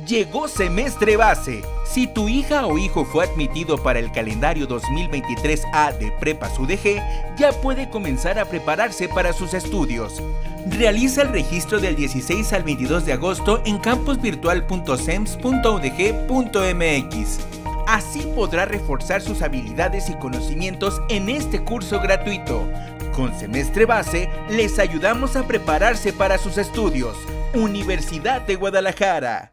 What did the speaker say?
Llegó Semestre Base. Si tu hija o hijo fue admitido para el calendario 2023A de Prepas UDG, ya puede comenzar a prepararse para sus estudios. Realiza el registro del 16 al 22 de agosto en campusvirtual.sems.udg.mx. Así podrá reforzar sus habilidades y conocimientos en este curso gratuito. Con Semestre Base, les ayudamos a prepararse para sus estudios. Universidad de Guadalajara.